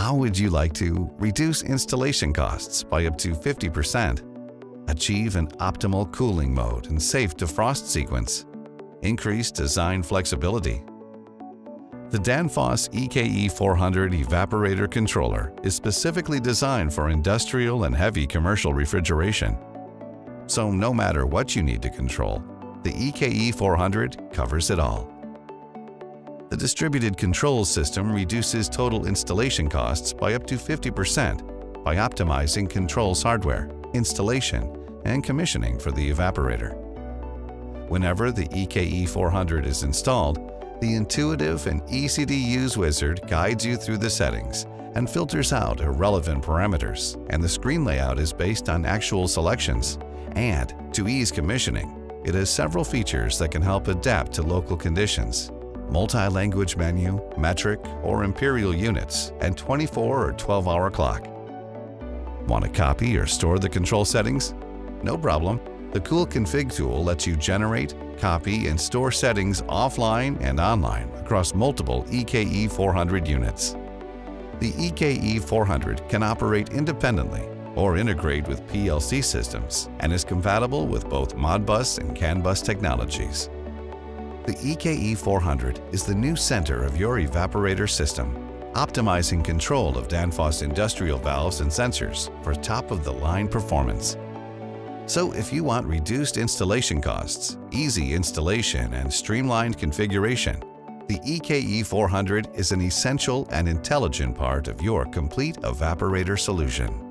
How would you like to reduce installation costs by up to 50%? Achieve an optimal cooling mode and safe defrost sequence. Increase design flexibility. The Danfoss EKE 400 Evaporator Controller is specifically designed for industrial and heavy commercial refrigeration. So no matter what you need to control, the EKE 400 covers it all. The distributed controls system reduces total installation costs by up to 50% by optimizing controls hardware, installation, and commissioning for the evaporator. Whenever the EKE 400 is installed, the intuitive and easy-to-use wizard guides you through the settings and filters out irrelevant parameters, and the screen layout is based on actual selections. And to ease commissioning, it has several features that can help adapt to local conditions: multi-language menu, metric or imperial units, and 24 or 12-hour clock. Want to copy or store the control settings? No problem. The Cool Config tool lets you generate, copy, and store settings offline and online across multiple EKE 400 units. The EKE 400 can operate independently or integrate with PLC systems and is compatible with both Modbus and CAN bus technologies. The EKE 400 is the new center of your evaporator system, optimizing control of Danfoss industrial valves and sensors for top-of-the-line performance. So if you want reduced installation costs, easy installation, and streamlined configuration, the EKE 400 is an essential and intelligent part of your complete evaporator solution.